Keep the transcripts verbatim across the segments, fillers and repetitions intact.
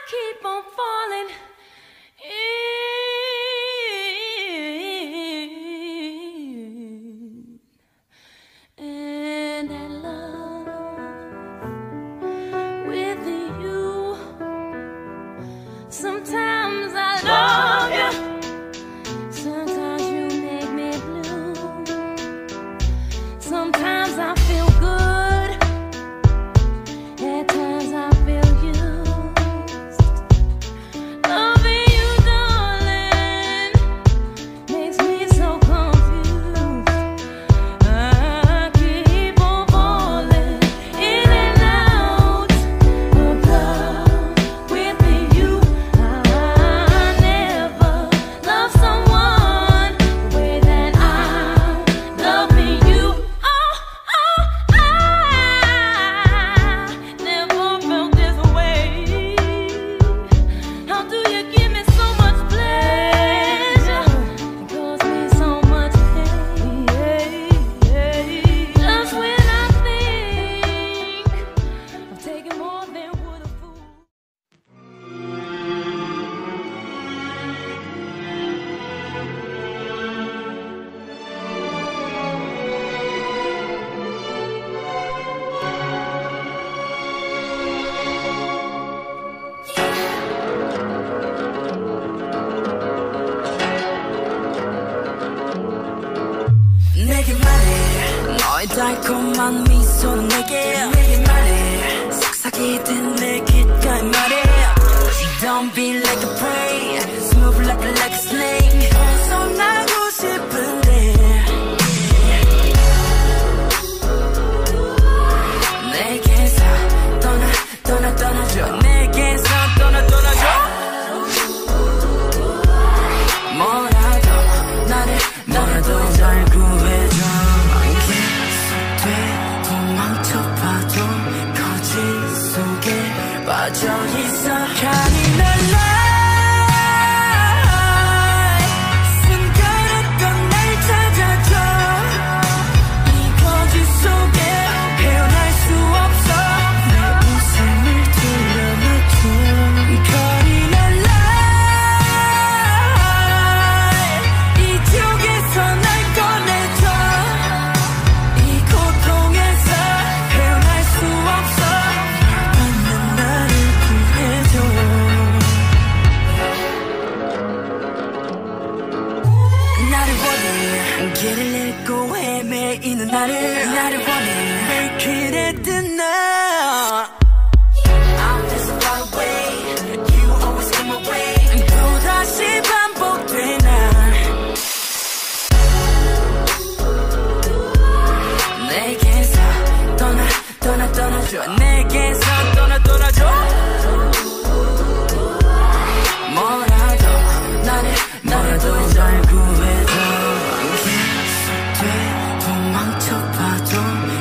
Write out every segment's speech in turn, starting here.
keep on falling in, and that love with you. Sometimes I love you, sometimes you make me blue. Sometimes I feel good, at times I feel used. Loving you, darling, makes me so confused. I keep on falling in and out of love with you. I never loved someone the way that I'm loving you. Oh, oh, I never felt this way. How do you give me so much pleasure and cause me so much pain? Just when I think I'm taking more than would a fool. 내게 말해 너의 달콤한 미소는 내게 내게 말해 속삭이듯 내 귓가에 말해 Don't be like a prey Smooth like a, like a snake 벗어나고 싶은데 내게서 떠나 떠나 떠나줘 내게서 떠나 떠나줘 뭐라도 나를 뭐라도 잘 구해줘 계속돼 도망쳐봐도 거짓 속에 빠져있어 잔인한 lie 숨겨놨던 날 찾아줘 이 거짓 속에 헤어날 수 없어 내 웃음을 돌려놔줘 잔인한 lie 이쪽에서 날 꺼내줘 이 고통에서 헤어날 수 없어 받는 나를 구해줘 나를 원해 길을 잃고 헤매이는 나를 나를 원해 Make it at the night I'm just far away You always come away 또다시 반복돼 난 내게서 떠나 떠나 떠나줘 내게서 떠나 떠나줘 뭐라도 나를 뭐라도 잘 구해줘 계속돼 도망쳐봐도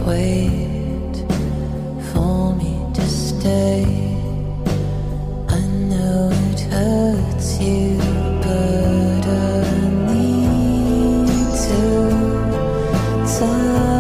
wait for me to stay. I know it hurts you, but I need to talk.